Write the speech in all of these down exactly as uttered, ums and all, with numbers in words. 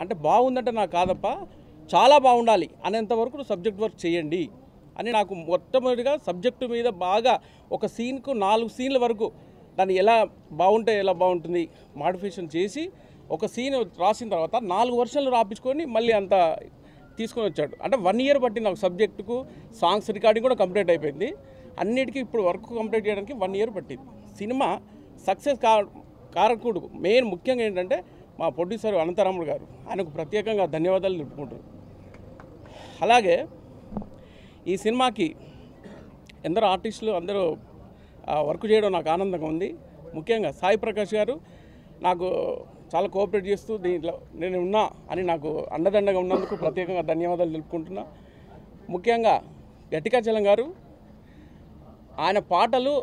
అంటే బాగుందంటే నాకు కాదప్ప, చాలా బాగుండాలి అనేంతవరకు సబ్జెక్ట్ వర్క్ చేయండి అని నాకు మొట్టమొదటిగా సబ్జెక్టు మీద బాగా ఒక సీన్కు నాలుగు సీన్ల వరకు దాన్ని ఎలా బాగుంటే ఎలా బాగుంటుంది మాడిఫికేషన్ చేసి ఒక సీన్ రాసిన తర్వాత నాలుగు వర్షన్లు రాపించుకొని మళ్ళీ అంత తీసుకొని వచ్చాడు. అంటే వన్ ఇయర్ పట్టింది నాకు సబ్జెక్టుకు. సాంగ్స్ రికార్డింగ్ కూడా కంప్లీట్ అయిపోయింది. అన్నిటికీ ఇప్పుడు వర్క్ కంప్లీట్ చేయడానికి వన్ ఇయర్ పట్టింది. సినిమా సక్సెస్ కా కారకుడు మెయిన్ ముఖ్యంగా ఏంటంటే మా ప్రొడ్యూసర్ అనంతరాముడు గారు, ఆయనకు ప్రత్యేకంగా ధన్యవాదాలు తెలుపుకుంటారు. అలాగే ఈ సినిమాకి ఎందరో ఆర్టిస్టులు అందరూ వర్క్ చేయడం నాకు ఆనందంగా ఉంది. ముఖ్యంగా సాయి ప్రకాష్ గారు నాకు చాలా కోఆపరేట్ చేస్తూ దీంట్లో నేను ఉన్నా అని నాకు అండదండగా ఉన్నందుకు ప్రత్యేకంగా ధన్యవాదాలు తెలుపుకుంటున్నా. ముఖ్యంగా గట్టికాచలం గారు ఆయన పాటలు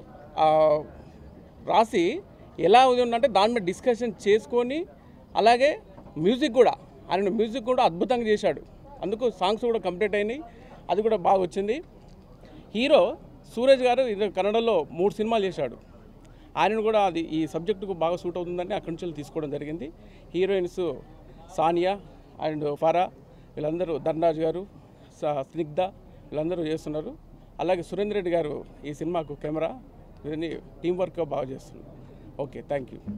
రాసి ఎలా ఉందంటే దాని మీద డిస్కషన్ చేసుకొని, అలాగే మ్యూజిక్ కూడా ఆయన మ్యూజిక్ కూడా అద్భుతంగా చేశాడు. అందుకు సాంగ్స్ కూడా కంప్లీట్ అయినాయి, అది కూడా బాగా వచ్చింది. హీరో సూరజ్ గారు ఇది కన్నడలో మూడు సినిమాలు చేశాడు. ఆయనను కూడా అది ఈ సబ్జెక్టుకు బాగా సూట్ అవుతుందని అక్కడి నుంచి తీసుకోవడం జరిగింది. హీరోయిన్స్ సానియా అండ్ ఫారా వీళ్ళందరూ, ధనరాజ్ గారు, స్నిగ్ధ వీళ్ళందరూ చేస్తున్నారు. అలాగే సురేందర్ రెడ్డి గారు ఈ సినిమాకు కెమెరా ఇవన్నీ టీం వర్క్గా బాగా చేస్తున్నారు. Okay, thank you.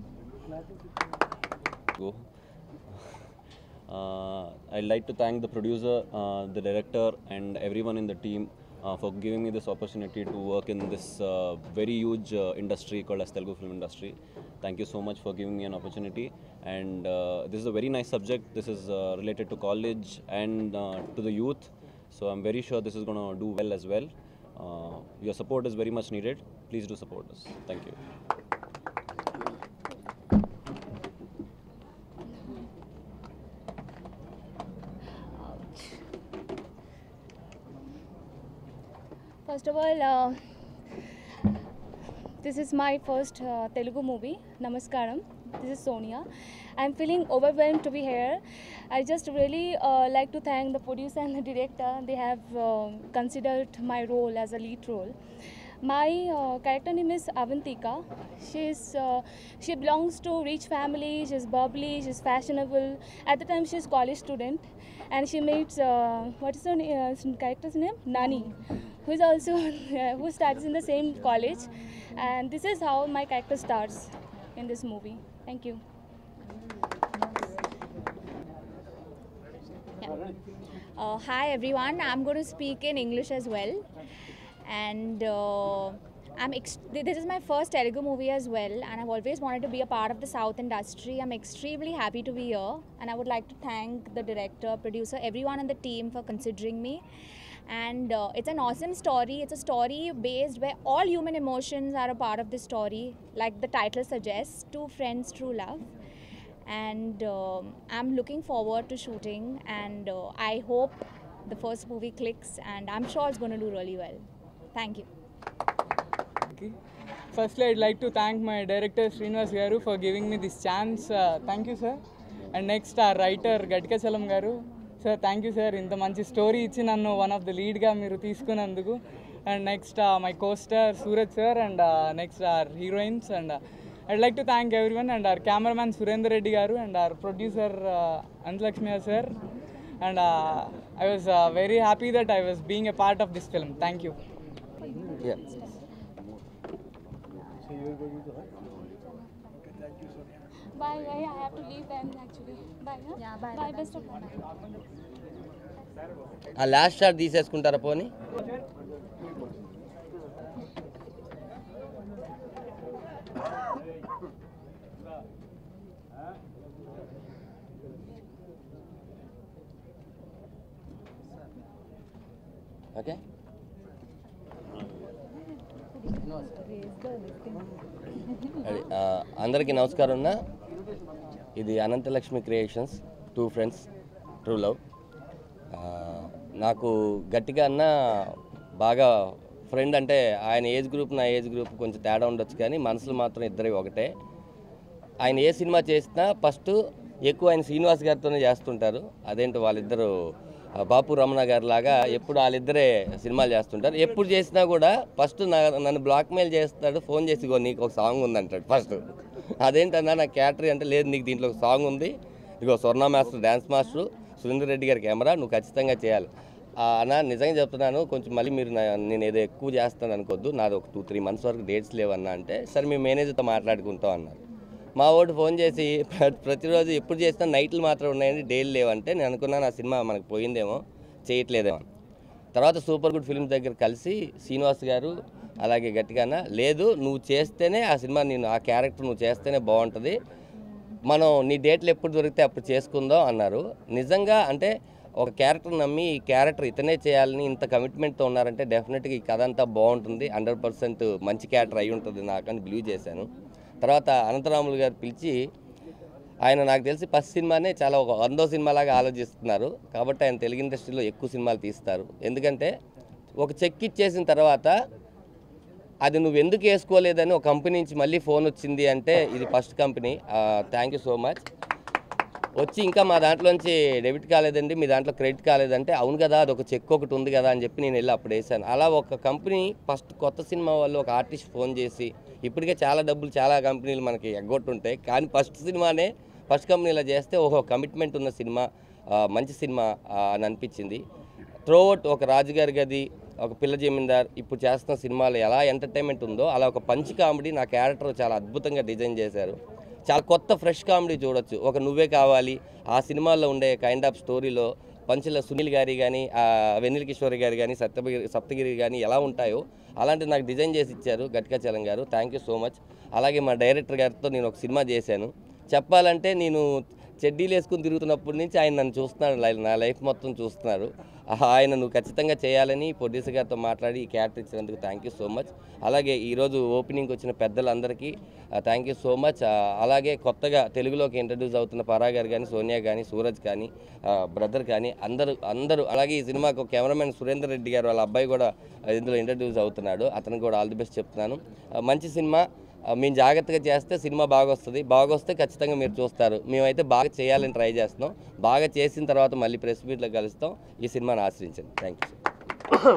Uh, I'd like to thank the producer, uh, the director and everyone in the team uh, for giving me this opportunity to work in this uh, very huge uh, industry called as Telugu film industry. Thank you so much for giving me an opportunity, and uh, this is a very nice subject. This is uh, related to college and uh, to the youth, so I'm very sure this is going to do well as well. Uh, your support is very much needed. Please do support us. Thank you. First of all, uh, this is my first uh, Telugu movie, Namaskaram. This is Sonia. I'm feeling overwhelmed to be here. I just really uh, like to thank the producer and the director. They have uh, considered my role as a lead role. My uh, character name is Avantika. She's uh, she belongs to rich family. She's bubbly. She's fashionable. At the time, she's college student, and she meets uh, what is her uh, character's name? Nani, who is also uh, who studies in the same college. And this is how my character starts in this movie. Thank you. Yeah. Uh, hi everyone. I'm going to speak in English as well. And uh, I'm ex- this is my first Telugu movie as well, and I've always wanted to be a part of the South industry. I'm extremely happy to be here, and I would like to thank the director, producer, everyone on the team for considering me. And uh, it's an awesome story. It's a story based where all human emotions are a part of the story, like the title suggests, two friends, true love. And uh, I'm looking forward to shooting, and uh, I hope the first movie clicks, and I'm sure it's going to do really well. Thank you. Firstly, I'd like to thank my director Srinivas Garu for giving me this chance. Uh, thank you, sir. And next, our writer Gatikachalam Garu. Sir, thank you, sir. Inta manchi story ichi nannu one of the lead ga meeru teeskunanduku. And next, uh, my co-star Suraj sir, and uh, next our heroines. And uh, I'd like to thank everyone, and our cameraman Surendra Reddy Garu, and our producer uh, Anjalakshmi sir. And uh, I was uh, very happy that I was being a part of this film. Thank you. Yeah. Bye. Bye. I have to leave then actually. Bye. Huh? Yeah, bye. Bye. Best of luck. ఆ last shot తీసేసుకుంటారా పోనీ? Okay. అది అందరికీ నమస్కారం అన్న. ఇది Anantalakshmi creations, two friends, true love. నాకు గట్టిగా అన్న బాగా ఫ్రెండ్. అంటే ఆయన ఏజ్ గ్రూప్ నా ఏజ్ గ్రూప్ కొంచెం తేడా ఉండొచ్చు, కానీ మనసులు మాత్రం ఇద్దరు ఒకటే. ఆయన ఏ సినిమా చేసినా ఫస్ట్ ఎక్కువ ఆయన శ్రీనివాస్ గారితోనే చేస్తుంటారు. అదేంటో వాళ్ళిద్దరూ బాపు రమణ గారి లాగా ఎప్పుడు వాళ్ళిద్దరే సినిమాలు చేస్తుంటారు. ఎప్పుడు చేసినా కూడా ఫస్ట్ నా నన్ను బ్లాక్మెయిల్ చేస్తాడు, ఫోన్ చేసి నీకు ఒక సాంగ్ ఉందంటాడు ఫస్ట్. అదేంటన్నా నా క్యాటరీ అంటే, లేదు నీకు దీంట్లో ఒక సాంగ్ ఉంది, ఇదిగో Swarna master dance master Surender Reddy గారి కెమెరా, నువ్వు ఖచ్చితంగా చేయాలి అన్న. నిజంగా చెప్తున్నాను, కొంచెం మళ్ళీ మీరు నేను ఏదో ఎక్కువ చేస్తాను అనుకోవద్దు, నాది ఒక టూ త్రీ మంత్స్ వరకు డేట్స్ లేవన్నా అంటే సరే మీ మేనేజర్తో మాట్లాడుకుంటాం అన్నారు. మా వాడు ఫోన్ చేసి ప్రతిరోజు ఎప్పుడు చేసినా నైట్లు మాత్రం ఉన్నాయండి, డైలీ లేవంటే నేను అనుకున్నాను ఆ సినిమా మనకు పోయిందేమో, చేయట్లేదేమో. తర్వాత సూపర్ గుడ్ ఫిల్మ్స్ దగ్గర కలిసి శ్రీనివాస్ గారు అలాగే గట్టిగానా లేదు, నువ్వు చేస్తేనే ఆ సినిమా, నేను ఆ క్యారెక్టర్ నువ్వు చేస్తేనే బాగుంటుంది, మనం నీ డేట్లు ఎప్పుడు దొరికితే అప్పుడు చేసుకుందాం అన్నారు. నిజంగా అంటే ఒక క్యారెక్టర్ నమ్మి ఈ క్యారెక్టర్ ఇతనే చేయాలని ఇంత కమిట్మెంట్తో ఉన్నారంటే డెఫినెట్గా ఈ కథ అంతా బాగుంటుంది, హండ్రెడ్ పర్సెంట్ మంచి క్యారెక్టర్ అయి ఉంటుంది నాకని బిలీవ్ చేశాను. తర్వాత అనంతరాములు గారు పిలిచి, ఆయన నాకు తెలిసి ఫస్ట్ సినిమానే చాలా ఒక వందో సినిమాలాగా ఆలోచిస్తున్నారు, కాబట్టి ఆయన తెలుగు ఇండస్ట్రీలో ఎక్కువ సినిమాలు తీస్తారు. ఎందుకంటే ఒక చెక్ ఇచ్చేసిన తర్వాత అది నువ్వు ఎందుకు వేసుకోలేదని ఒక కంపెనీ నుంచి మళ్ళీ ఫోన్ వచ్చింది అంటే ఇది first company, thank you so much. వచ్చి ఇంకా మా దాంట్లోంచి డెబిట్ కాలేదండి, మీ దాంట్లో క్రెడిట్ కాలేదంటే అవును కదా అది ఒక చెక్ ఒకటి ఉంది కదా అని చెప్పి నేను వెళ్ళి అప్పుడు వేసాను. అలా ఒక కంపెనీ ఫస్ట్ కొత్త సినిమా వాళ్ళు ఒక ఆర్టిస్ట్ ఫోన్ చేసి, ఇప్పటికే చాలా డబ్బులు చాలా కంపెనీలు మనకి ఎగ్గొట్టుంటాయి, కానీ ఫస్ట్ సినిమానే ఫస్ట్ కంపెనీలో చేస్తే ఓహో కమిట్మెంట్ ఉన్న సినిమా, మంచి సినిమా అని అనిపించింది. త్రోఅవుట్ ఒక రాజుగారి గది, ఒక పిల్ల జమీందార్, ఇప్పుడు చేస్తున్న సినిమాలు ఎలా ఎంటర్టైన్మెంట్ ఉందో అలా ఒక పంచ్ కామెడీ నా క్యారెక్టర్ చాలా అద్భుతంగా డిజైన్ చేశారు. చాలా కొత్త ఫ్రెష్ కామెడీ చూడొచ్చు. ఒక నువ్వే కావాలి ఆ సినిమాల్లో ఉండే కైండ్ ఆఫ్ స్టోరీలో పంచుల సునీల్ గారి కానీ వెన్నెల కిషోర్ గారి కానీ సప్తగిరి సప్తగిరి కానీ ఎలా ఉంటాయో అలాంటి నాకు డిజైన్ చేసి ఇచ్చారు గట్కాచలం గారు, థ్యాంక్ యూ సో మచ్. అలాగే మా డైరెక్టర్ గారితో నేను ఒక సినిమా చేశాను. చెప్పాలంటే నేను చెడ్డీలు వేసుకుని తిరుగుతున్నప్పటి నుంచి ఆయన నన్ను చూస్తున్నాడు, నా లైఫ్ మొత్తం చూస్తున్నారు. ఆయన నువ్వు ఖచ్చితంగా చేయాలని ప్రొడ్యూసర్ గారితో మాట్లాడి ఈ క్యారెక్టర్ ఇచ్చినందుకు థ్యాంక్ యూ సో మచ్. అలాగే ఈరోజు ఓపెనింగ్కి వచ్చిన పెద్దలందరికీ థ్యాంక్ యూ సో మచ్. అలాగే కొత్తగా తెలుగులోకి ఇంట్రడ్యూస్ అవుతున్న పరా గారు కానీ, సోనియా కానీ, సూరజ్ కానీ, బ్రదర్ కానీ అందరూ అందరూ అలాగే ఈ సినిమాకు కెమెరామెన్ సురేందర్ రెడ్డి గారు వాళ్ళ అబ్బాయి కూడా ఇందులో ఇంట్రడ్యూస్ అవుతున్నాడు, అతనికి కూడా ఆల్ ది బెస్ట్ చెప్తున్నాను. మంచి సినిమా, మేము జాగ్రత్తగా చేస్తే సినిమా బాగా వస్తుంది, బాగా వస్తే ఖచ్చితంగా మీరు చూస్తారు. మేమైతే బాగా చేయాలని ట్రై చేస్తున్నాం, బాగా చేసిన తర్వాత మళ్ళీ ప్రెస్ మీట్లో కలుస్తాం. ఈ సినిమాని ఆశ్రయించండి. Thank you.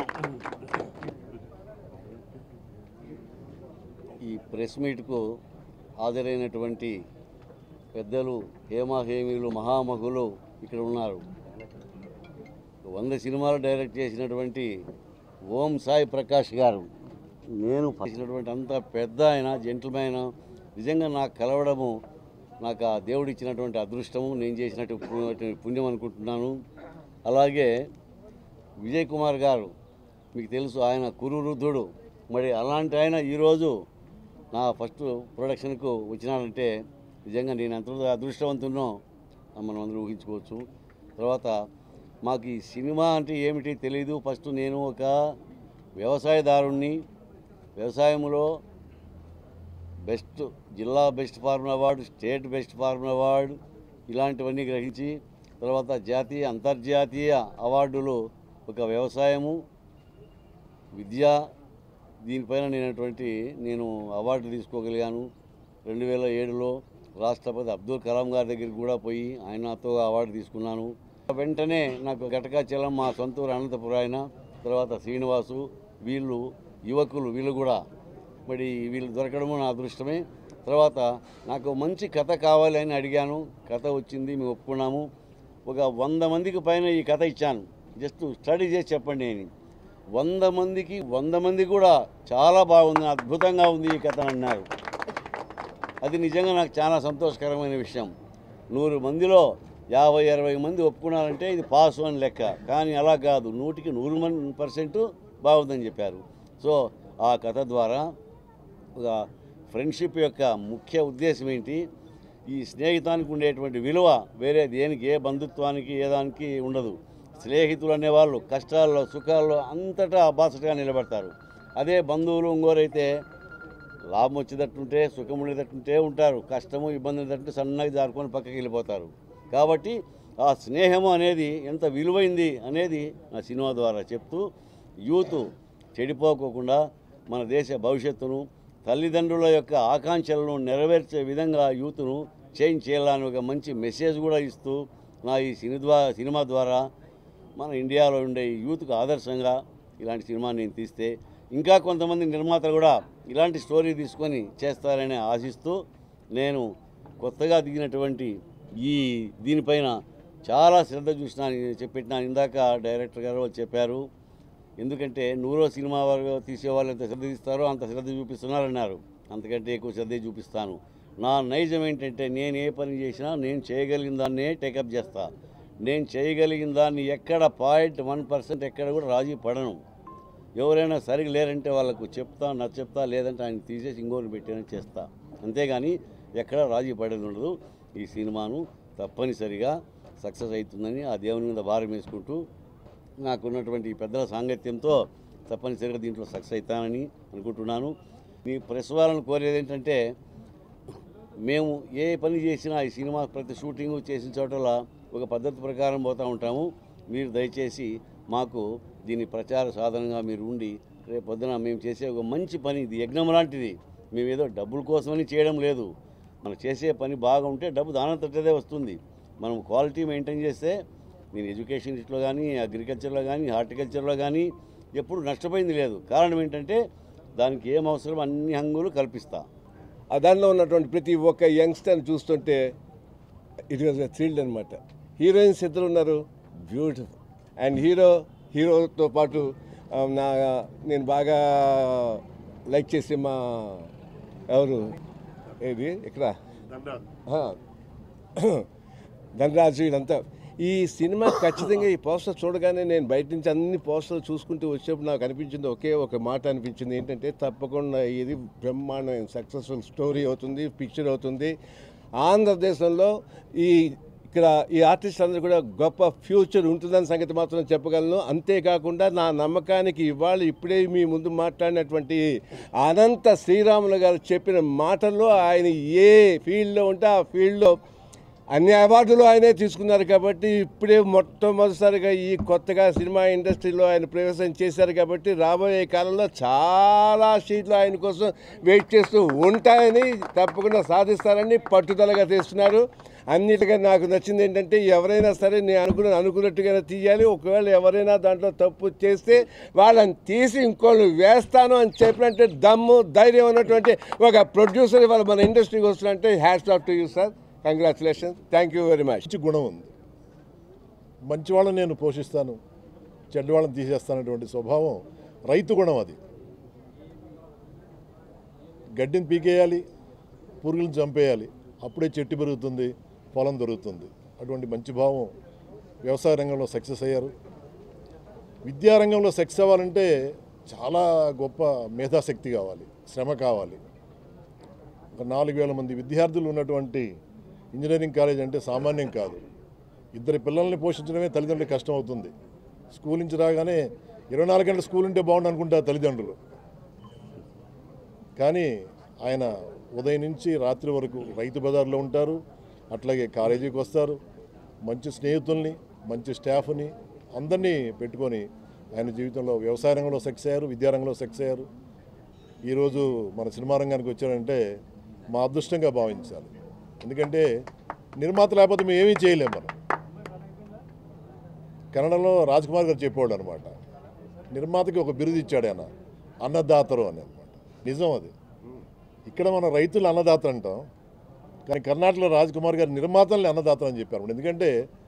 ఈ ప్రెస్ మీట్కు హాజరైనటువంటి పెద్దలు, హేమాహేమీలు, మహామహులు ఇక్కడ ఉన్నారు. వంద సినిమాలు డైరెక్ట్ చేసినటువంటి ఓం సాయి ప్రకాష్ గారు, నేను చేసినటువంటి అంత పెద్ద ఆయన జెంటిల్మెన్, నిజంగా నాకు కలవడము నాకు ఆ దేవుడు ఇచ్చినటువంటి అదృష్టము, నేను చేసినట్టు పుణ్యం అనుకుంటున్నాను. అలాగే విజయ్ కుమార్ గారు, మీకు తెలుసు ఆయన కురువృద్ధుడు, మరి అలాంటి ఆయన ఈరోజు నా ఫస్ట్ ప్రొడక్షన్కు వచ్చినాడంటే నిజంగా నేను ఎంత అదృష్టవంతున్నో మనం అందరూ ఊహించుకోవచ్చు. తర్వాత మాకు ఈ సినిమా అంటే ఏమిటి తెలియదు. ఫస్ట్ నేను ఒక వ్యవసాయదారుణ్ణి, వ్యవసాయంలో బెస్ట్ జిల్లా best farmer award, state best farmer award ఇలాంటివన్నీ గ్రహించి తర్వాత జాతీయ అంతర్జాతీయ అవార్డులు ఒక వ్యవసాయము, విద్య దీనిపైన నేనటువంటి నేను అవార్డు తీసుకోగలిగాను. రెండు వేల ఏడులో రాష్ట్రపతి అబ్దుల్ కలాం గారి దగ్గరికి కూడా పోయి ఆయనతో అవార్డు తీసుకున్నాను. వెంటనే నాకు గటకాచలం మా సొంతూరు అనంతపురం ఆయన, తర్వాత శ్రీనివాసు, వీళ్ళు యువకులు, వీళ్ళు కూడా మరి వీళ్ళు దొరకడము నా అదృష్టమే. తర్వాత నాకు మంచి కథ కావాలి అని అడిగాను, కథ వచ్చింది, మేము ఒప్పుకున్నాము. ఒక వంద మందికి పైన ఈ కథ ఇచ్చాను, జస్ట్ స్టడీ చేసి చెప్పండి అని. వంద మందికి వంద మంది కూడా చాలా బాగుంది, అద్భుతంగా ఉంది ఈ కథ అన్నారు. అది నిజంగా నాకు చాలా సంతోషకరమైన విషయం. నూరు మందిలో యాభై అరవై మంది ఒప్పుకున్నారంటే ఇది పాస్ అని లెక్క, కానీ అలా కాదు, నూటికి నూరు మంది పర్సెంట్ బాగుందని చెప్పారు. సో ఆ కథ ద్వారా ఒక ఫ్రెండ్షిప్ యొక్క ముఖ్య ఉద్దేశం ఏంటి, ఈ స్నేహితానికి ఉండేటువంటి విలువ వేరే దేనికి, ఏ బంధుత్వానికి ఏ దానికి ఉండదు. స్నేహితులు అనేవాళ్ళు కష్టాల్లో సుఖాల్లో అంతటా బాసటగా నిలబడతారు. అదే బంధువులు ఇంకోరైతే లాభం వచ్చేటట్టుంటే సుఖం ఉండేటట్టుంటే ఉంటారు, కష్టము ఇబ్బంది ఉండేటట్టు సన్నగా జారుకొని పక్కకి వెళ్ళిపోతారు. కాబట్టి ఆ స్నేహము అనేది ఎంత విలువైంది అనేది నా సినిమా ద్వారా చెప్తూ యూత్ చెడిపోకోకుండా మన దేశ భవిష్యత్తును, తల్లిదండ్రుల యొక్క ఆకాంక్షలను నెరవేర్చే విధంగా యూత్ను చేంజ్ చేయాలని ఒక మంచి మెసేజ్ కూడా ఇస్తూ నా ఈ సినీ ద్వారా సినిమా ద్వారా మన ఇండియాలో ఉండే యూత్కు ఆదర్శంగా ఇలాంటి సినిమా నేను తీస్తే ఇంకా కొంతమంది నిర్మాతలు కూడా ఇలాంటి స్టోరీ తీసుకొని చేస్తారని ఆశిస్తూ నేను కొత్తగా దిగినటువంటి ఈ దీనిపైన చాలా శ్రద్ధ చూసిన చెప్పిన ఇందాక డైరెక్టర్ గారు వాళ్ళు చెప్పారు. ఎందుకంటే నూరో సినిమా వారు తీసేవాళ్ళు ఎంత శ్రద్ధ తీస్తారో అంత శ్రద్ధ చూపిస్తున్నారన్నారు. అంతకంటే ఎక్కువ శ్రద్ధ చూపిస్తాను. నా నైజం ఏంటంటే నేను ఏ పని చేసినా నేను చేయగలిగిన దాన్నే టేకప్ చేస్తా. నేను చేయగలిగిన దాన్ని ఎక్కడ పాయింట్ వన్ పర్సెంట్ ఎక్కడ కూడా రాజీ పడను. ఎవరైనా సరిగా లేరంటే వాళ్ళకు చెప్తా నచ్చ చెప్తా లేదంటే ఆయన తీసేసి ఇంకోటి పెట్టానని చేస్తా. అంతేగాని ఎక్కడ రాజీ పడేది ఉండదు. ఈ సినిమాను తప్పనిసరిగా సక్సెస్ అవుతుందని ఆ దేవుని మీద భారం వేసుకుంటూ నాకున్నటువంటి పెద్దల సాంగత్యంతో తప్పనిసరిగా దీంట్లో సక్సెస్ అవుతానని అనుకుంటున్నాను. మీ ప్రెస్ వాళ్ళని కోరేది ఏంటంటే మేము ఏ పని చేసినా ఈ సినిమా ప్రతి షూటింగ్ చేసిన చోటల ఒక పద్ధతి ప్రకారం పోతూ ఉంటాము. మీరు దయచేసి మాకు దీని ప్రచార సాధనంగా మీరు ఉండి రేపు పొద్దున మేము చేసే ఒక మంచి పని, ఇది యజ్ఞం లాంటిది. మేము ఏదో డబ్బుల కోసమని చేయడం లేదు. మనం చేసే పని బాగా ఉంటే డబ్బు దానంతటదే వస్తుంది. మనం క్వాలిటీ మెయింటైన్ చేస్తే నేను ఎడ్యుకేషన్ ఇట్లో కానీ అగ్రికల్చర్లో కానీ హార్టికల్చర్లో కానీ ఎప్పుడు నష్టపోయింది లేదు. కారణం ఏంటంటే దానికి ఏం అవసరం అన్ని హంగులు కల్పిస్తా. ఆ దానిలో ఉన్నటువంటి ప్రతి ఒక్క యంగ్స్టర్ని చూస్తుంటే ఇట్ వాజ్ థ్రిల్డ్ అనమాట. హీరోయిన్స్ ఇద్దరు ఉన్నారు, బ్యూటిఫుల్. అండ్ హీరో హీరోతో పాటు నా నేను బాగా లైక్ చేసే మా ఎవరు ఏది ఇక్కడ ధనరాజు వీళ్ళంతా. ఈ సినిమా ఖచ్చితంగా ఈ పోస్టర్ చూడగానే నేను బయట నుంచి అన్ని పోస్టర్లు చూసుకుంటూ వచ్చేప్పుడు నాకు అనిపించింది ఒకే ఒక మాట అనిపించింది ఏంటంటే తప్పకుండా ఇది బ్రహ్మాండమైన సక్సెస్ఫుల్ స్టోరీ అవుతుంది, పిక్చర్ అవుతుంది. ఆంధ్రదేశంలో ఈ ఇక్కడ ఈ ఆర్టిస్ట్ అందరూ కూడా గొప్ప ఫ్యూచర్ ఉంటుందని సంగతి మాత్రం చెప్పగలను. అంతేకాకుండా నా నమ్మకానికి ఇవాళ ఇప్పుడే మీ ముందు మాట్లాడినటువంటి అనంత శ్రీరాములు గారు చెప్పిన మాటల్లో ఆయన ఏ ఫీల్డ్లో ఉంటే ఆ ఫీల్డ్లో అన్ని అవార్డులు ఆయనే తీసుకున్నారు. కాబట్టి ఇప్పుడే మొట్టమొదటిసారిగా ఈ కొత్తగా సినిమా ఇండస్ట్రీలో ఆయన ప్రవేశం చేశారు. కాబట్టి రాబోయే కాలంలో చాలా సీట్లు ఆయన కోసం వెయిట్ చేస్తూ ఉంటాయని, తప్పకుండా సాధిస్తారని పట్టుదలగా తీస్తున్నారు. అన్నిటిగా నాకు నచ్చింది ఏంటంటే ఎవరైనా సరే నేను అనుకున్న అనుకున్నట్టుగానే తీయాలి. ఒకవేళ ఎవరైనా దాంట్లో తప్పు చేస్తే వాళ్ళని తీసి ఇంకోళ్ళు వేస్తాను అని చెప్పినట్టే దమ్ము ధైర్యం ఉన్నటువంటి ఒక ప్రొడ్యూసర్ వాళ్ళు మన ఇండస్ట్రీకి వస్తున్నట్టే hats off to you sir. Congratulations, thank you very much. మంచి గుణం ఉంది. మంచి వాళ్ళని నేను పోషిస్తాను, చెడ్డ వాళ్ళని తీసేస్తానటువంటి స్వభావం రైతు గుణం. అది గడ్డిని పీకేయాలి, పురుగులను చంపేయాలి, అప్పుడే చెట్టు పెరుగుతుంది, పొలం దొరుకుతుంది. అటువంటి మంచి భావం వ్యవసాయ రంగంలో సక్సెస్ అయ్యారు. విద్యారంగంలో సక్సెస్ అవ్వాలంటే చాలా గొప్ప మేధాశక్తి కావాలి, శ్రమ కావాలి. ఒక నాలుగు వేల మంది విద్యార్థులు ఉన్నటువంటి ఇంజనీరింగ్ కాలేజ్ అంటే సామాన్యం కాదు. ఇద్దరు పిల్లల్ని పోషించడమే తల్లిదండ్రులకు కష్టం అవుతుంది. స్కూల్ నుంచి రాగానే ఇరవై నాలుగు గంటల స్కూల్ ఉంటే బాగుండు అనుకుంటారు తల్లిదండ్రులు. కానీ ఆయన ఉదయం నుంచి రాత్రి వరకు రైతు బజార్లో ఉంటారు, అట్లాగే కాలేజీకి వస్తారు. మంచి స్నేహితుల్ని, మంచి స్టాఫ్ని అందరినీ పెట్టుకొని ఆయన జీవితంలో వ్యవసాయ రంగంలో సక్సెస్ అయ్యారు, విద్యారంగంలో సక్సెస్ అయ్యారు. ఈరోజు మన సినిమా రంగానికి వచ్చారంటే మా అదృష్టంగా భావించాలి. ఎందుకంటే నిర్మాత లేకపోతే మేము ఏమీ చేయలేము. మనం కన్నడలో రాజ్ కుమార్ గారు చెప్పేవాడు అనమాట, నిర్మాతకి ఒక బిరుదు ఇచ్చాడు ఆయన, అన్నదాతరు అని అనమాట. నిజం అది. ఇక్కడ మన రైతులు అన్నదాత అంటాం, కానీ కర్ణాటకలో రాజ్ కుమార్ గారు నిర్మాతల్ని అన్నదాతలు అని చెప్పారు. ఎందుకంటే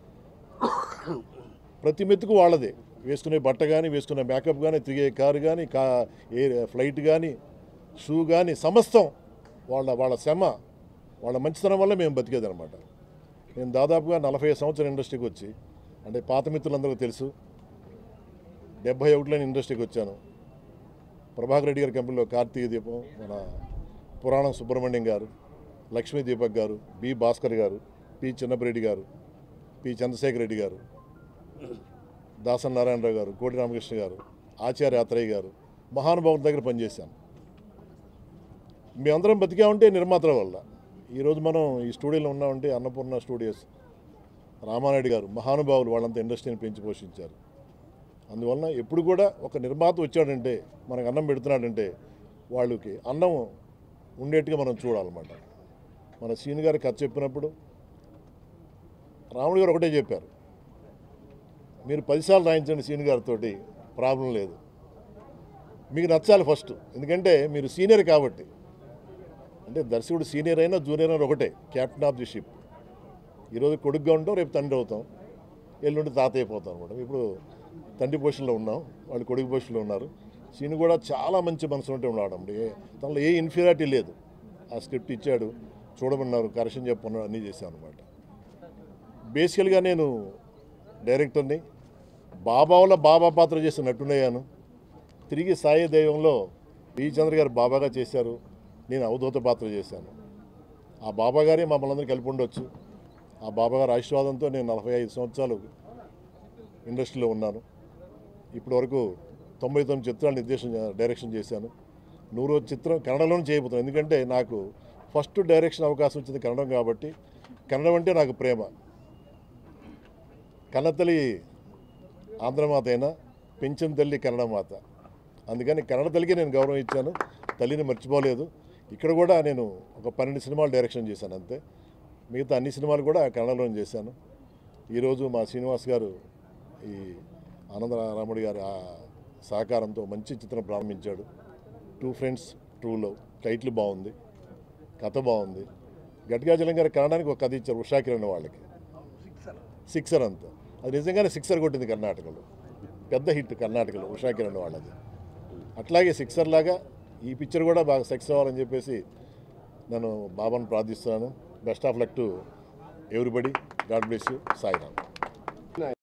ప్రతి మెతుకు వాళ్ళదే. వేసుకునే బట్ట కానీ, వేసుకునే మేకప్ కానీ, తిరిగే కారు కానీ, కా ఏ ఫ్లైట్ కానీ, షూ కానీ, సమస్తం వాళ్ళ వాళ్ళ శ్రమ, వాళ్ళ మంచితనం వల్ల మేము బతికేది అనమాట. నేను దాదాపుగా నలభై సంవత్సరాల ఇండస్ట్రీకి వచ్చి, అంటే పాత మిత్రులందరికీ తెలుసు, డెబ్బై ఒకటిలో ఇండస్ట్రీకి వచ్చాను. ప్రభాకర్ రెడ్డి గారి కంపెనీలో కార్తీక దీపం, మన పురాణం సుబ్రహ్మణ్యం గారు, లక్ష్మీ దీపక్ గారు, బి భాస్కర్ గారు, పి చిన్నపరెడ్డి గారు, పి చంద్రశేఖర్ రెడ్డి గారు, దాసన్ నారాయణరావు గారు, కోటి రామకృష్ణ గారు, ఆచార్య ఆత్రేయ గారు, మహానుభావుల దగ్గర పనిచేశాను. మేమందరం బతికా ఉంటే నిర్మాతల వల్ల. ఈరోజు మనం ఈ స్టూడియోలో ఉన్నామంటే అన్నపూర్ణ స్టూడియోస్, రామానాయుడు గారు, మహానుభావులు వాళ్ళంతా ఇండస్ట్రీని పెంచి పోషించారు. అందువలన ఎప్పుడు కూడా ఒక నిర్మాత వచ్చాడంటే, మనకు అన్నం పెడుతున్నాడంటే వాళ్ళకి అన్నం ఉండేట్టుగా మనం చూడాలన్నమాట. మన సీని గారు కథ చెప్పినప్పుడు రాముడు గారు ఒకటే చెప్పారు, మీరు పదిసార్లు రాయించండి సీని గారితో, ప్రాబ్లం లేదు, మీకు నచ్చాలి ఫస్ట్. ఎందుకంటే మీరు సీనియర్ కాబట్టి. అంటే దర్శకుడు సీనియర్ అయినా జూనియర్ అయినా ఒకటే, క్యాప్టెన్ ఆఫ్ ది షిప్. ఈరోజు కొడుకుగా ఉంటాం, రేపు తండ్రి అవుతాం, ఎల్లుండి తాత అయిపోతాం అనమాట. ఇప్పుడు తండ్రి పొజిషన్లో ఉన్నాం, వాళ్ళు కొడుకు పొజిషన్లో ఉన్నారు. సీన్ కూడా చాలా మంచి మనసు ఉంటే ఉన్నాడు. తనలో ఏ ఇన్ఫీరియారిటీ లేదు. ఆ స్క్రిప్ట్ ఇచ్చాడు, చూడమన్నారు, కరెక్షన్ చెప్పమన్నారు, అన్నీ చేశాను అనమాట. బేసికల్గా నేను డైరెక్టర్ని, బాబాలో బాబా పాత్ర చేసి నటునయ్యాను. తిరిగి సాయి దైవంలో బి చంద్ర గారు బాబాగా చేశారు, నేను అవధూత పాత్ర చేశాను. ఆ బాబా గారే మమ్మల్ని అందరూ కలిపి ఉండొచ్చు. ఆ బాబా గారి ఆశీర్వాదంతో నేను నలభై ఐదు సంవత్సరాలు ఇండస్ట్రీలో ఉన్నాను. ఇప్పటి వరకు తొంభై తొమ్మిది చిత్రాలు నిర్దేశం డైరెక్షన్ చేశాను. నూరో చిత్రం కన్నడలోనే చేయబోతున్నాను. ఎందుకంటే నాకు ఫస్ట్ డైరెక్షన్ అవకాశం వచ్చింది కన్నడం కాబట్టి. కన్నడం అంటే నాకు ప్రేమ. కన్నతల్లి ఆంధ్రమాత అయినా పెంచిన తల్లి కన్నడ మాత. అందుకని కన్నడ తల్లికి నేను గౌరవం ఇచ్చాను, తల్లిని మర్చిపోలేదు. ఇక్కడ కూడా నేను ఒక పన్నెండు సినిమాలు డైరెక్షన్ చేశాను అంతే. మిగతా అన్ని సినిమాలు కూడా కన్నడలోనే చేశాను. ఈరోజు మా శ్రీనివాస్ గారు ఈ ఆనందరాముడి గారి సహకారంతో మంచి చిత్రం ప్రారంభించాడు. Two friends true love. Title బాగుంది, కథ బాగుంది. గట్టిగాజలం గారు కన్నడానికి ఒక కథ ఇచ్చారు ఉషా కిరణ్ వాళ్ళకి, సిక్సర్ అంతా. అది నిజంగానే సిక్సర్ కొట్టింది కర్ణాటకలో, పెద్ద హిట్ కర్ణాటకలో ఉషా కిరణ్ వాళ్ళది. అట్లాగే సిక్సర్ లాగా ఈ పిక్చర్ కూడా బాగా సక్సెస్ అవ్వాలని చెప్పేసి నేను బాబాను ప్రార్థిస్తున్నాను. Best of luck to everybody. God bless you. Sairam.